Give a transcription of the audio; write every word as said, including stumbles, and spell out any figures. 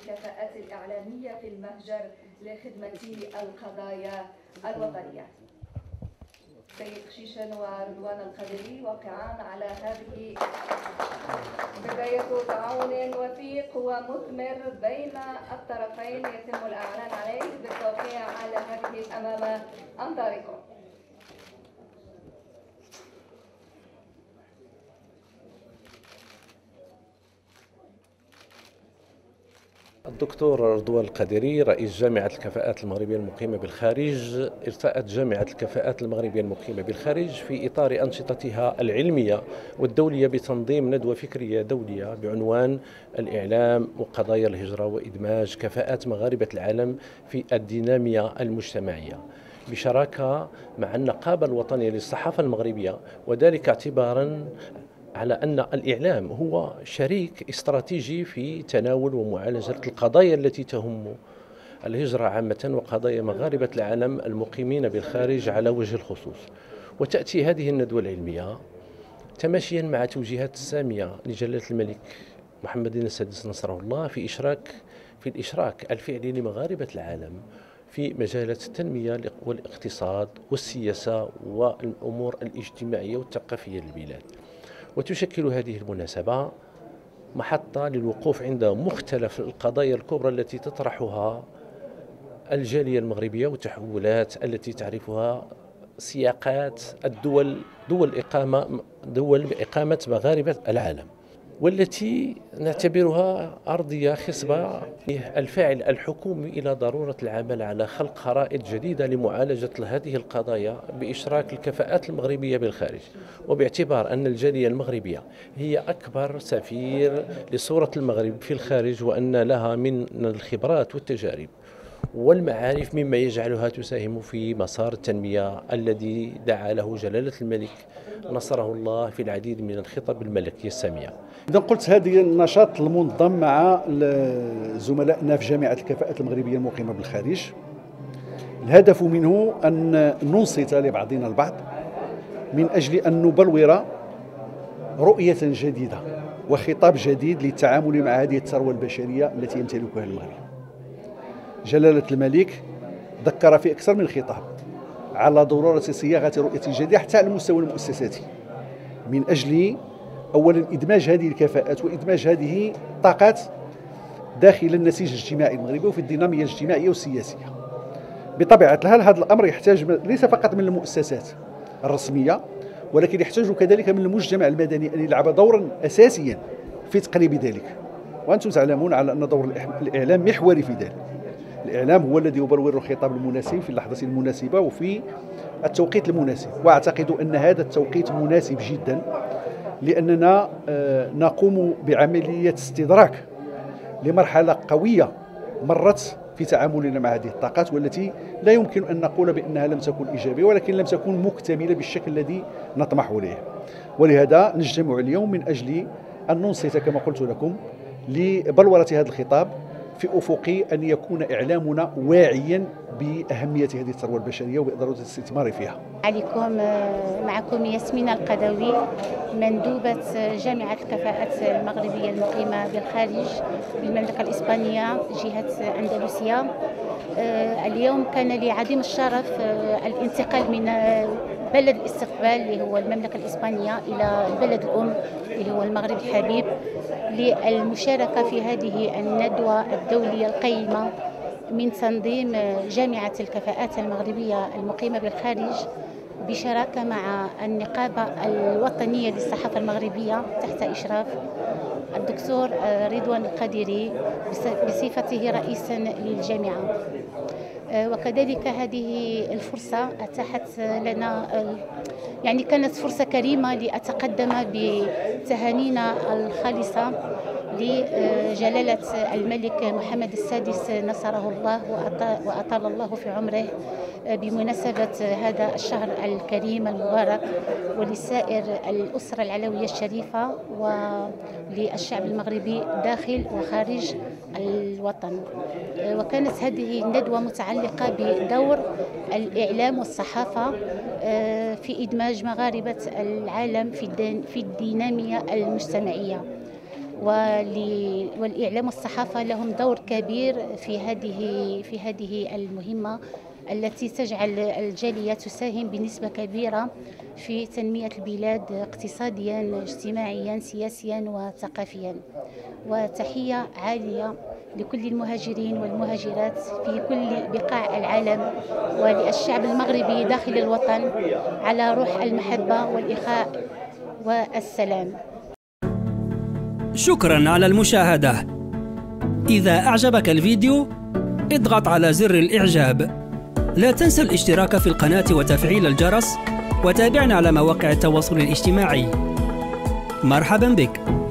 الكفاءات الإعلامية في المهجر لخدمة القضايا الوطنية. سيد خشيشان ورضوان القادري وقعان على هذه بداية تعاون وثيق ومثمر بين الطرفين يتم الإعلان عليه بالتوقيع على هذه أمام أنظاركم. الدكتور رضوان القادري رئيس جامعة الكفاءات المغربية المقيمة بالخارج ارتأت جامعة الكفاءات المغربية المقيمة بالخارج في إطار أنشطتها العلمية والدولية بتنظيم ندوة فكرية دولية بعنوان الإعلام وقضايا الهجرة وإدماج كفاءات مغاربة العالم في الدينامية المجتمعية بشراكة مع النقابة الوطنية للصحافة المغربية، وذلك اعتبارا على أن الإعلام هو شريك استراتيجي في تناول ومعالجة القضايا التي تهم الهجرة عامة وقضايا مغاربة العالم المقيمين بالخارج على وجه الخصوص. وتأتي هذه الندوة العلمية تماشيا مع توجيهات السامية لجلالة الملك محمد السادس نصره الله في إشراك في الإشراك الفعلي لمغاربة العالم في مجالات التنمية والاقتصاد والسياسة والأمور الاجتماعية والثقافية للبلاد. وتشكل هذه المناسبة محطة للوقوف عند مختلف القضايا الكبرى التي تطرحها الجالية المغربية والتحولات التي تعرفها سياقات الدول دول إقامة دول إقامة مغاربة العالم، والتي نعتبرها أرضية خصبة الفاعل الحكومي إلى ضرورة العمل على خلق خرائط جديدة لمعالجة هذه القضايا بإشراك الكفاءات المغربية بالخارج، وباعتبار أن الجالية المغربية هي أكبر سفير لصورة المغرب في الخارج، وأن لها من الخبرات والتجارب والمعارف مما يجعلها تساهم في مسار التنمية الذي دعا له جلالة الملك نصره الله في العديد من الخطب الملكية السامية. إذا قلت هذه النشاط المنظم مع زملائنا في جامعة الكفاءات المغربية المقيمة بالخارج، الهدف منه أن ننصت لبعضنا البعض من أجل أن نبلور رؤية جديدة وخطاب جديد للتعامل مع هذه الثروة البشرية التي يمتلكها المغرب. جلالة الملك ذكر في أكثر من خطاب على ضرورة صياغة رؤية جديدة حتى على المستوى المؤسساتي، من أجل أولا إدماج هذه الكفاءات وإدماج هذه الطاقات داخل النسيج الاجتماعي المغربي وفي الدينامية الاجتماعية والسياسية. بطبيعة الحال هذا الأمر يحتاج ليس فقط من المؤسسات الرسمية، ولكن يحتاج كذلك من المجتمع المدني أن يلعب دورا أساسيا في تقريب ذلك، وأنتم تعلمون على أن دور الإعلام محوري في ذلك. الإعلام هو الذي يبلور الخطاب المناسب في اللحظة المناسبة وفي التوقيت المناسب، وأعتقد أن هذا التوقيت مناسب جدا، لأننا نقوم بعملية استدراك لمرحلة قوية مرت في تعاملنا مع هذه الطاقات، والتي لا يمكن أن نقول بأنها لم تكن إيجابية، ولكن لم تكن مكتملة بالشكل الذي نطمح إليه. ولهذا نجتمع اليوم من أجل أن ننصت كما قلت لكم لبلورة هذا الخطاب في أفق أن يكون إعلامنا واعيا بأهمية هذه الثروة البشرية وبضرورة الاستثمار فيها. عليكم معكم ياسمين القدوي، مندوبة جامعة الكفاءات المغربية المقيمة بالخارج بالمملكة الإسبانية جهة أندلسيا. اليوم كان لي عظيم الشرف الانتقال من بلد الاستقبال اللي هو المملكة الإسبانية إلى البلد الأم اللي هو المغرب الحبيب للمشاركة في هذه الندوة الدولية القيمة من تنظيم جامعة الكفاءات المغربية المقيمة بالخارج بشراكة مع النقابة الوطنية للصحافة المغربية تحت إشراف الدكتور رضوان القادري بصفته رئيسا للجامعة. وكذلك هذه الفرصة أتاحت لنا، يعني كانت فرصة كريمة لأتقدم بتهانينا الخالصة لجلالة الملك محمد السادس نصره الله وأطال الله في عمره بمناسبة هذا الشهر الكريم المبارك، ولسائر الأسرة العلوية الشريفة وللشعب المغربي داخل وخارج الوطن. وكانت هذه الندوة متعلقة بدور الإعلام والصحافة في إدماج مغاربة العالم في الدينامية المجتمعية. والإعلام والصحافة لهم دور كبير في هذه في هذه المهمة التي تجعل الجالية تساهم بنسبة كبيرة في تنمية البلاد اقتصاديا، اجتماعيا، سياسيا وثقافيا. وتحية عالية لكل المهاجرين والمهاجرات في كل بقاع العالم وللشعب المغربي داخل الوطن على روح المحبة والإخاء والسلام. شكرا على المشاهدة. إذا أعجبك الفيديو اضغط على زر الإعجاب. لا تنسى الاشتراك في القناة وتفعيل الجرس، وتابعنا على مواقع التواصل الاجتماعي. مرحبا بك.